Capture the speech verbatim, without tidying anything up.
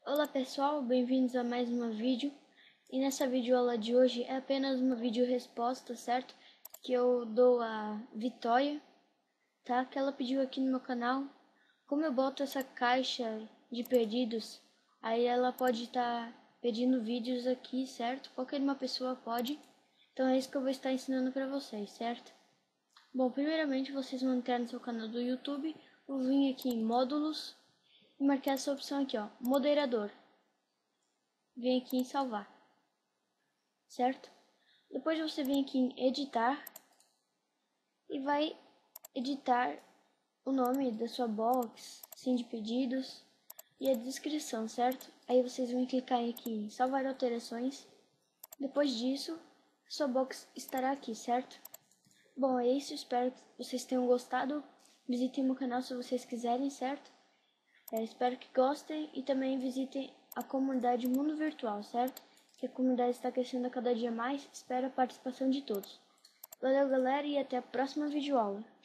Olá pessoal, bem-vindos a mais uma vídeo. E nessa videoaula de hoje é apenas uma vídeo resposta, certo? Que eu dou a Vitória, tá? Que ela pediu aqui no meu canal. Como eu boto essa caixa de pedidos, aí ela pode estar pedindo vídeos aqui, certo? Qualquer uma pessoa pode. Então é isso que eu vou estar ensinando para vocês, certo? Bom, primeiramente vocês vão entrar no seu canal do YouTube, vou vir aqui em módulos e marcar essa opção aqui, ó, moderador. Vem aqui em salvar, certo? Depois você vem aqui em editar e vai editar o nome da sua box, sim, de pedidos e a descrição, certo? Aí vocês vão clicar aqui em salvar alterações. Depois disso, sua box estará aqui, certo? Bom, é isso, espero que vocês tenham gostado. Visitem meu canal se vocês quiserem, certo? É, espero que gostem e também visitem a comunidade Mundo Virtual, certo? Que a comunidade está crescendo a cada dia mais, espero a participação de todos. Valeu galera e até a próxima videoaula.